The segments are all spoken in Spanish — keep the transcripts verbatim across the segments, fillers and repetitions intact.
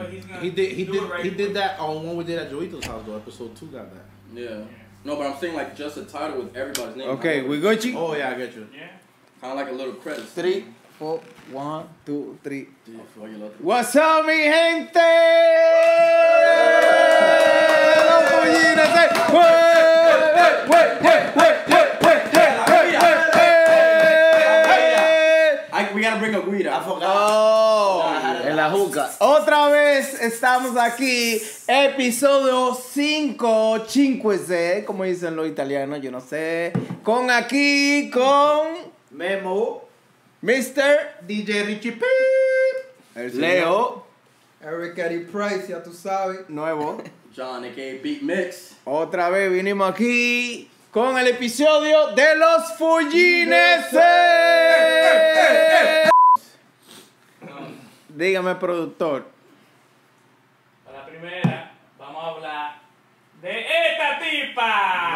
but he's gonna He did. He do did. it right He did quick. that on when we did at Joito's house. Though episode two got that. Yeah. No, but I'm saying like just a title with everybody's name. Okay, we go, chico. Oh yeah, I get you. Yeah. Kind of like a little credit. Three, four, one, two, three. Oh, you love it. What's up, mi gente? Los pollines, eh. Wey, wey, wey, wey, wey, wey, wey, wey, wey. I, we gotta bring a weed out. Oh, en la juca. Otra vez estamos aquí, episodio cinco, cinque, se, como dicen los italianos, yo no sé. Con aquí, con Memo, mister D J Richie P, Leo, Eric Eddie Price, ya tú sabes. nuevo. John, aka Beat Mix. Otra vez vinimos aquí con el episodio de los Fullines. Dígame, productor. Para la primera, vamos a hablar de esta tipa.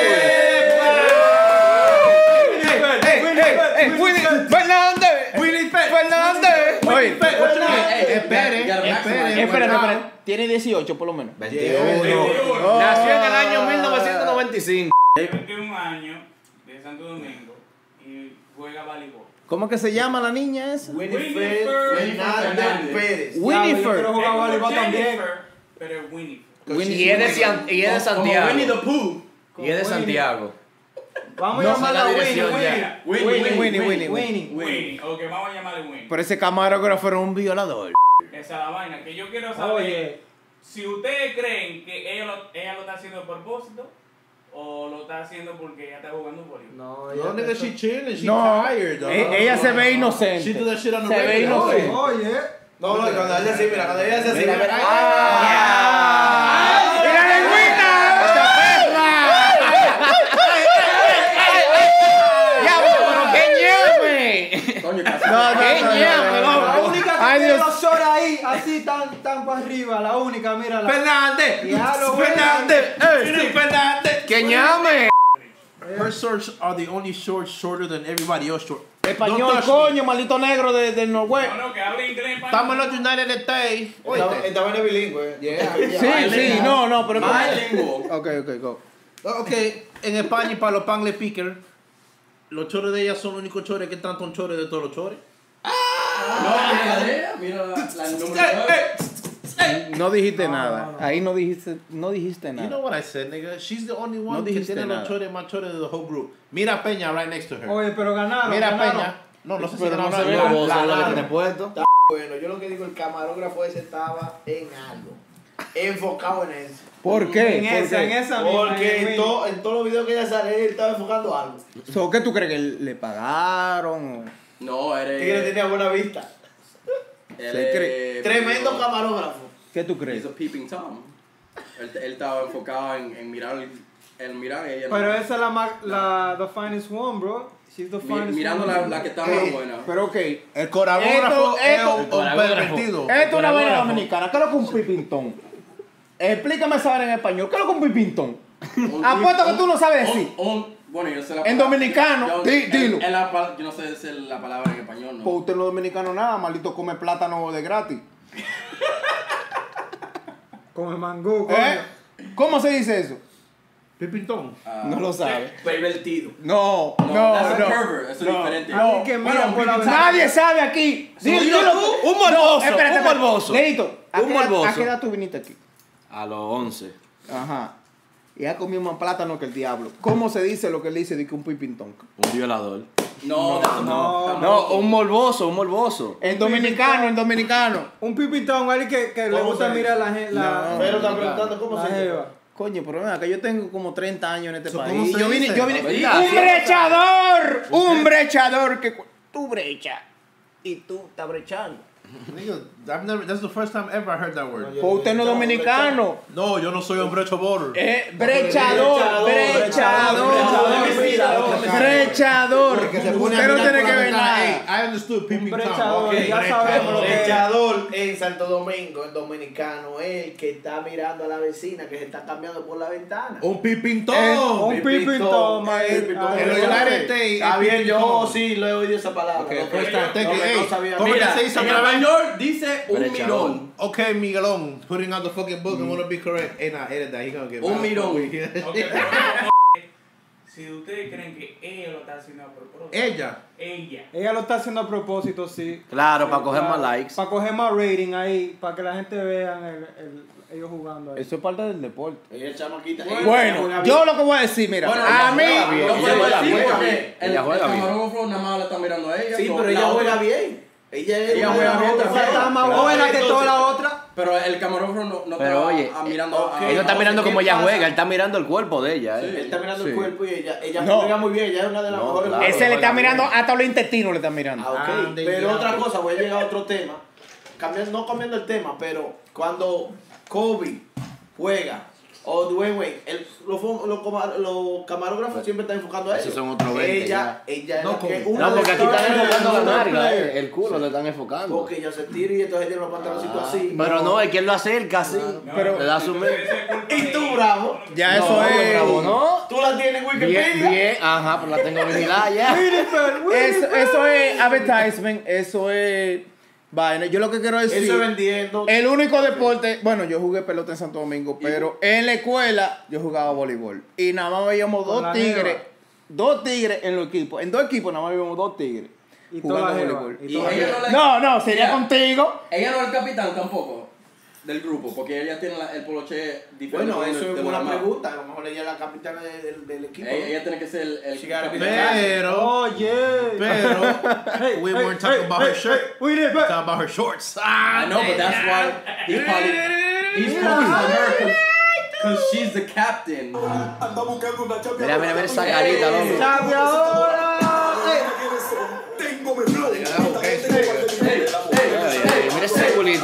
Fernández. Fernández. Oye, espere, espere, espérate, espérate. Tiene dieciocho por lo menos. veintiuno. Oh. Nació en el año mil novecientos noventa y cinco. Tiene veintiún años de Santo Domingo y juega voleibol. ¿Cómo que se llama la niña esa? Winifred Fernández Pérez. Winifred. Quiero jugar voleibol también. Jennifer, pero es Winifred. Y es de, San- y es de Santiago. Winnie the Pooh. Y es de Santiago. Vamos No a sé llamarla la Winnie, dirección Winnie. ya. Winnie, Winnie, Winnie, Winnie, Winnie. Winnie. Winnie. Ok, vamos a llamarle Winnie. Pero ese camarógrafo era un violador. Esa es la vaina. Que yo quiero saber Oye, si ustedes creen que ella lo, ella lo está haciendo a propósito o lo está haciendo porque ella está jugando voleibol. no, No, ella nigga, empezó- she chilling. She No, tired, dog. e- ella se ve She do inocente. that shit on the Se ve regular. inocente. Oye, No, no, cuando ella así, mira, cuando ella hace así, Mira, mira, mira. ¡Ah! ¡Y la lengüita! ¡Esta perra! ¡Ya, pero qué ñame! Coño, casi. No, no, ¡Qué no, no, ñame, no, no, la no. única que Ay, tiene Dios. los shorts ahí, así tan, tan para arriba, la única, mira la. Fernández. Ya lo ves. Fernández. Sí, Fernández. ¡Qué ñame! Her shorts are the only shorts shorter than everybody else short. Español, Don't touch coño, maldito negro de, del Noruega. No, no, que hable inglés. pana. Estamos en los United States. Estaba- Estaba en el bilingüe. Sí, sí, no, no, pero. Bilingual. Ok, ok, go. Ok, en España, y para los pangle pickers, los chores de ella son los únicos chores que están con chores de todos los chores. No, mira, mira la, la número nueve. No dijiste No, nada. no, no. Ahí no dijiste, no dijiste You know nada. what I said, nigga? She's the only one No que dijiste tiene nada. los chores más chores de the whole group. Mira Peña right next to her. Oye, pero ganaron. Mira ganaron. Peña. No, no sé si Pero no ganaron, se ve la- la Vos la- sabés lo que la- tiene puesto. Bueno, yo lo que digo, el camarógrafo ese estaba en algo. Enfocado en eso. ¿Por qué? En ¿Por esa, qué? en esa misma. Porque en, en to- en todos los videos que ella sale, él estaba enfocando algo. So, ¿qué tú crees? ¿Que le pagaron? o? No, Tigre eres. tenía buena vista. él Se es- cree. Tremendo camarógrafo. ¿Qué tú He's crees? a peeping Tom. Él, él estaba enfocado en, en mirar el mirar y ella no. Pero esa es la, ma- la the finest one, bro. She's the Mi- finest mirando one. la, la que está más buena. Pero ok. El coreógrafo Esto- es esto- un- el un coreógrafo. pervertido. Esto es una vaina coreógrafo. dominicana. ¿Qué es lo que un pipintón? Explícame esa vaina en español. ¿Qué es lo que un pipintón? Un- Apuesto que un- tú no sabes un- decir. un- bueno, yo sé la En palabra. dominicano, Yo- di- en- dilo. en la pa- yo no sé decir la palabra en español, no. Pues usted no es dominicano nada, maldito come plátano de gratis. Con el mangú, coño. ¿Eh? ¿Cómo se dice eso? Pipintón. Ah, No lo sabe. Pervertido. No, no, no, that's a no. pervert, eso es No, diferente. no. Alguien que mira Bueno, por la un ventana. Nadie sabe aquí. Sí, dilo tú, un morboso, espérate, un espérate. morboso. Leito, ¿a Un qué edad- morboso. ¿a qué edad tú viniste aquí? A los once. Ajá. Y ha comido más plátano que el diablo. ¿Cómo se dice lo que él dice de que un pipintón? Un violador. No, no, no. No, un morboso, un morboso. En dominicano, en dominicano. Un pipitón, alguien que, que le ¿Cómo gusta se mirar la gente. La, No, Pero está preguntando cómo la se dice. jeva. Coño, pero ven acá, yo tengo como treinta años en este So, país. ¿cómo Y se yo vine, dice? yo vine. ¿Verdad? ¡Un brechador! ¡Un brechador! Que cu- tú brecha y tú estás brechando. Nigga, I've never, that's the first time ever I heard that word. Pues usted no es dominicano. No, yo no soy un brecho border. Eh, brechador, brechador, brechador. Porque se pone Usted a no mirar tiene por que la ver ventana. nada. Hey, I understood peeping Tom. brechador, Okay, ya sabemos lo que es. Brechador en Santo Domingo, en dominicano, es el que está mirando a la vecina que se está cambiando por la ventana. Un pipintón. Eh, un Pipitón, pipitón, man. pipitón. Ay, En los ay, United ay. States, Está bien, yo pipintón. sí lo he oído esa palabra. Okay, no, first no, time. Thank no, you. no Hey, sabía. ¿cómo Mira, que se dice mira, otra Nueva York dice un Pero mirón. Okay, Miguelón, putting out the fucking book. I want to be correct. Hey, nah, edit that. He gonna get Un mad. mirón. Ok, pero, si ustedes creen que ella lo está haciendo a propósito. Ella. Ella. Ella lo está haciendo a propósito, sí. Claro, para coger más likes. Para coger más rating ahí, para que la gente vean el, el, ellos jugando ahí. Eso es parte del deporte. Ella es chamaquita. ella Bueno, juega yo bien. lo que voy a decir, mira, Bueno, a ella mí, juega bien. No Ella puedo juega decir bien. porque el, Ella el juega bien. camarógrafo nada más la está mirando a ella. Sí, so, pero la ella otra- juega bien. Ella es Ella una juega de las bien otras. también. Está más Claro. buena que Entonces, toda la otra. Pero el camarógrafo no, no Pero está oye, a- mirando ok. a Él no está no mirando sé cómo qué ella pasa. juega, él está mirando el cuerpo de ella. Sí. Él está mirando Sí. el cuerpo y ella, ella No. juega muy bien. Ella es una de las No, mejores. claro. ese le está juega mirando, bien. hasta los intestinos le está mirando. Ah, ok. Ah, de pero ya. otra cosa, voy a llegar a otro tema. Cambiando, no cambiando el tema, pero cuando Kobe juega o Dwayne Wade, el- los, fo- los coma- los camarógrafos siempre están enfocando a Esos ellos. son otros veinte Ella, ella es No, la que Kobe. una No, porque de aquí las- están enfocando la una narga, player. eh, el culo le están enfocando. Porque ella se tira y entonces ella tiene los pantaloncitos Ah, así. Pero no, es que él lo acerca así. Pero- le da su me- Y tú, bravo. Ya eso No, es. bravo, ¿no? Tú la tienes en Wikipedia. Bien, bien, ajá, pero la tengo vigilada ya. Eso, eso es advertisement, eso es vaina. Yo lo que quiero decir. Eso es vendiendo. El único deporte, bueno, yo jugué pelota en Santo Domingo, pero en la escuela yo jugaba voleibol. Y nada más veíamos Con dos la tigres, jeva. dos tigres en los equipos. En dos equipos nada más veíamos dos tigres. Y toda jugando la jeva, voleibol. y Y toda la ella jeva. no le- No, no, sería Mira, contigo. Ella no es el capitán tampoco del grupo, porque ella tiene la- el poloche diferente. Bueno, de- eso de es los buena demás. pregunta. A lo mejor ella es la capitana de- del, del equipo. Ella, ella tiene que ser el, el She gotta be the capitán. Pero, Oye. pero, we weren't talking about her shirt. We did, We're talking about her shorts. I know, but that's why he's probably he's focused on her because she's the captain. Mira, mira, mira esa carita, loco. Chavi ahora. Mira ese culito.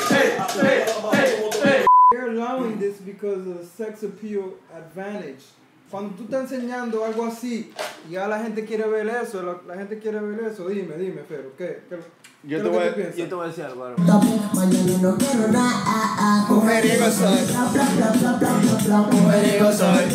They're allowing this because of sex appeal advantage. Cuando tú estás enseñando algo así y ya la gente quiere ver eso, la, la gente quiere ver eso, dime, dime, Fero, ¿qué? ¿Qué, qué Yo es te, lo voy, que a- tú piensas? yo te voy a decir algo. Aaron. Mañana no quiero nada. Mujeriego soy. Mujeriego soy.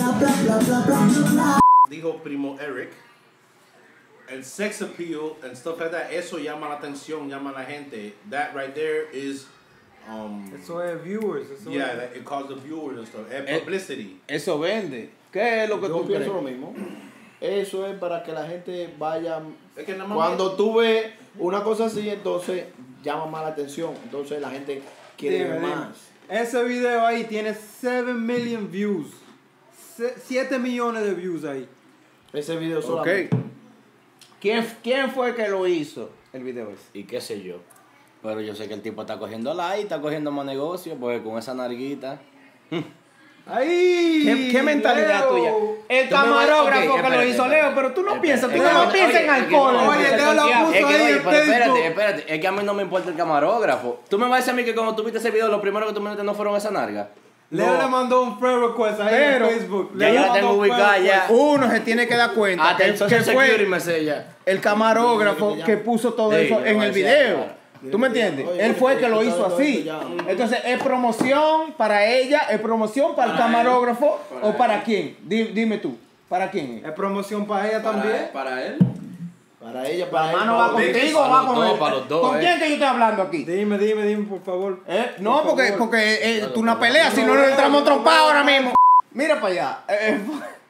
Dijo Primo Eric. El sex appeal and stuff like that, eso llama la atención, llama a la gente. That right there is, um, Eso es viewers, eso yeah, es. that, it calls the viewers and stuff. And Eh, publicity. Eso vende. ¿Qué es lo que Yo tú crees? pienso lo mismo. Eso es para que la gente vaya. Es que nada más Cuando tú ves una cosa así, entonces llama más la atención. Entonces la gente quiere Dime, ver dime. más. Ese video ahí tiene siete million views. siete millones de views ahí. Ese video Ok. solamente. ¿Quién, ¿Quién fue que lo hizo el video ese? Y qué sé yo. Pero yo sé que el tipo está cogiendo like, está cogiendo más negocio, porque con esa narguita. ¡Ahí! ¿Qué, qué mentalidad Leo. tuya? El Tú me vas- camarógrafo ok, que lo espérate, hizo espérate. Leo, pero tú no Espérate, piensas, tú espérate, no oye, piensas en oye, alcohol. oye, Oye, Leo lo puso Es que, ahí oye, en pero espérate, Facebook. espérate, es que a mí no me importa el camarógrafo. Tú me vas a decir a mí que cuando tú viste ese video, lo primero que tú me dijiste no fueron esa narga. Leo No. le mandó un friend request ahí Pero, en Facebook. ya Leo yo le la tengo mandó un ubicada friend ya. request. Uno se tiene que dar cuenta que, Atención, que security fue me sella. el camarógrafo que puso todo Sí, eso yo en voy a el decir, video. claro. ¿Tú me entiendes? Oye, Él fue el que lo oye, hizo todo así. esto ya. Entonces, ¿es promoción para ella? ¿Es promoción para el Para él. camarógrafo? Para ¿O él. para quién? Di- Dime tú. ¿Para quién? Es promoción para ella Para, también. para él. Para ella, para ¿La él. mano va para- contigo o Para va los con dos, él? para los dos, ¿Con eh. quién que yo estoy hablando aquí? Dime, dime, dime, por favor. ¿Eh? No, Por porque, favor. porque eh, tú una pelea, si no nos entramos trompados ahora mismo. Mira para allá. Eh,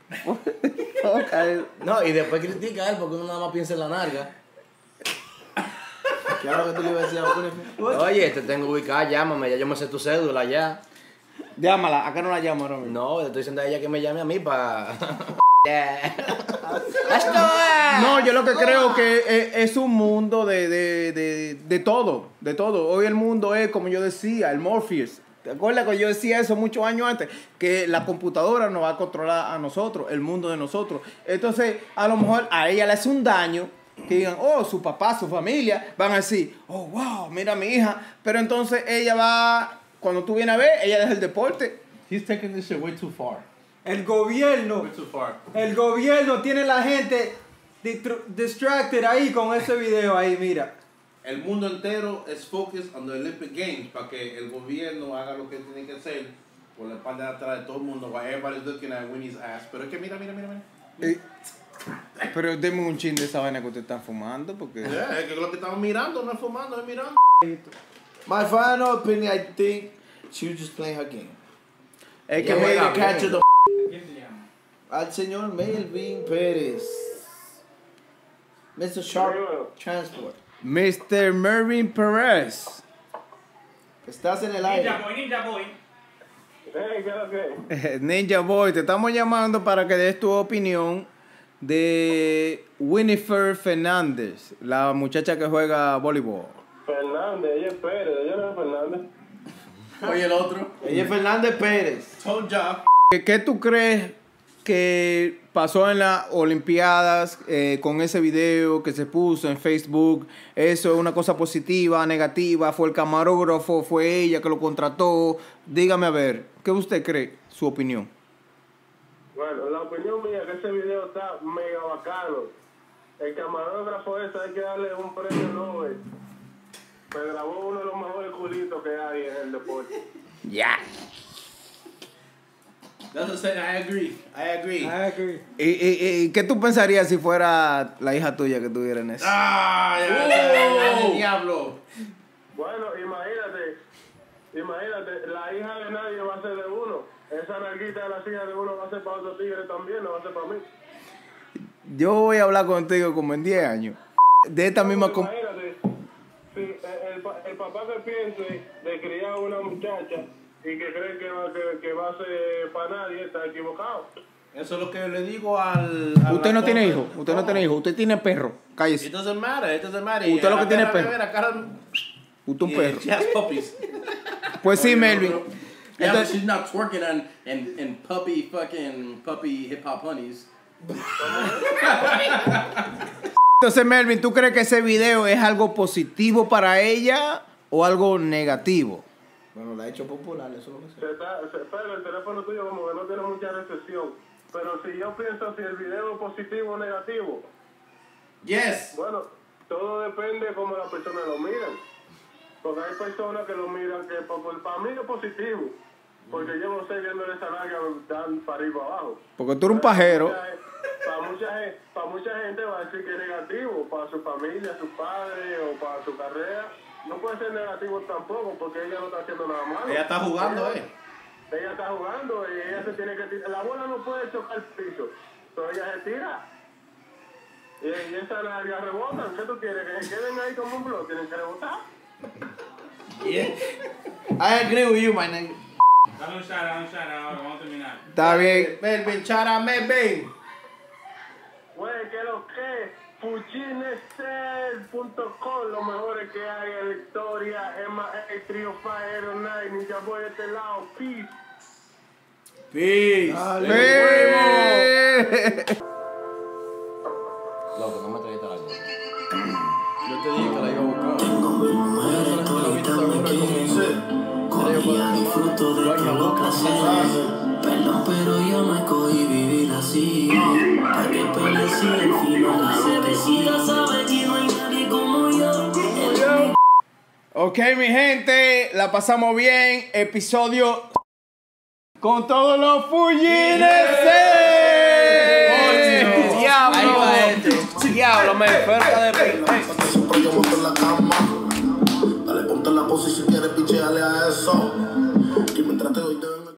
eh, No, y después critica a él porque uno nada más piensa en la narga. ¿Qué era lo que tú le ibas a decir a Bonnie? Oye, te tengo ubicada, llámame, ya yo me sé tu cédula ya. Llámala, acá no la llamo ahora mismo. No, le estoy diciendo a ella que me llame a mí para. No, yo lo que creo que es, es un mundo de, de, de, de todo, de todo. Hoy el mundo es, como yo decía, el Morpheus. ¿Te acuerdas que yo decía eso muchos años antes? Que la computadora nos va a controlar a nosotros, el mundo de nosotros. Entonces, a lo mejor a ella le hace un daño, que digan, oh, su papá, su familia, van a decir, oh, wow, mira a mi hija. Pero entonces ella va, cuando tú vienes a ver, ella deja el deporte. He's taking this shit way too far. El gobierno, Way too far. el gobierno tiene la gente distru- distracted ahí con ese video ahí, mira. El mundo entero es focused on the Olympic Games para que el gobierno haga lo que tiene que hacer por la espalda de atrás de todo el mundo while everybody's looking at Winnie's ass. Pero es que mira, mira, mira, mira. Eh, pero denme un chin de esa vaina que ustedes están fumando, porque... Yeah, es que lo que estamos mirando no es fumando, es mirando. My final opinion, I think she was just playing her game. Es que Que made juega the catch of bien. the ¿Quién te llama? al señor Melvin Pérez. mister Sharp Transport. mister Mervin Perez. Estás en el Ninja aire. Boy, Ninja Boy. Hey, ¿qué es lo que? Ninja Boy, te estamos llamando para que des tu opinión de Winifred Fernández, la muchacha que juega voleibol. Fernández, ella es Pérez, ella no es Fernández. Oye, el otro. Ella es Fernández Pérez. Told ya. ¿Qué, qué tú crees que pasó en las Olimpiadas eh, con ese video que se puso en Facebook? ¿Eso es una cosa positiva, negativa? ¿Fue el camarógrafo? ¿Fue ella que lo contrató? Dígame a ver, ¿qué usted cree? Su opinión. Bueno, la opinión mía es que ese video está mega bacano. El camarógrafo ese hay que darle un premio Nobel. Me grabó uno de los mejores culitos que hay en el deporte. Ya. That's what I'm saying. I agree. I agree. I agree. ¿Y, y, y qué tú pensarías si fuera la hija tuya que estuviera en eso? Ah, ya, ya, ya, ya, diablo. Bueno, imagínate, imagínate, la hija de nadie va a ser de uno. Esa narguita de la hija de uno va a ser para otro tigre también, no va a ser para mí. Yo voy a hablar contigo como en diez años. De esta misma... com- Imagínate, si el, el, pa- el papá que piense de criar a una muchacha y que cree que va, que, que va a ser para nadie, está equivocado. Eso es lo que yo le digo al. a Usted la no tiene cosa. hijo, usted no tiene hijo, usted tiene perro. It Cállese. doesn't matter. It doesn't matter. Usted lo que La tiene es perra perro. bebe la cara- Usted un Yeah, perro. She has puppies. Pues sí, Oye, el Melvin. otro. Yeah, but Entonces, she's not twerking on and, and puppy fucking puppy hip hop honeys. entonces, Melvin, ¿tú crees que ese video es algo positivo para ella o algo negativo? Bueno, la ha hecho popular, eso es lo que sé. Se está, se, pero el teléfono tuyo como que no tiene mucha recepción. Pero si yo pienso si el video es positivo o negativo, Yes. bueno, todo depende de cómo las personas lo miran. Porque hay personas que lo miran que pa- por- para mí es positivo. Porque yo no sé viendo esa larga dan para arriba abajo. Porque tú eres un pajero. Para mucha, gente, para mucha gente va a decir que es negativo. Para su familia, sus padres o para su carrera. No puede ser negativo tampoco porque ella no está haciendo nada malo. Ella está jugando, eh. Ella está jugando y ella se tiene que tirar. La bola no puede chocar el piso. Entonces ella se tira. Y, y esas largas rebotan. ¿Qué tú quieres? Que se queden ahí como un blog. Tienen que rebotar. I agree with you, my nigga. Dale un shout out, un shout out, vamos a terminar. Está bien. Melvin, chara, Melvin. Güey, que lo que fuchinesel punto com, lo mejores que hay en la historia. Emma A, Trio Fire, Aero Night, Ninja Boy de este lado. Peace. Peace. ¡Eh! Loco, no me trajiste la gorra. Yo te dije que la iba a buscar. Tengo mil mujeres toditas me quieren. Con ella disfruto de todos los placeres. Perdón, pero yo no escogí vivir así. Pa' que pelees si al final la bebecita sabe que no hay nadie como yo. Ok, mi gente, la pasamos bien. Episodio con todos los fullines. Ahí va este. Diablo, me oferta de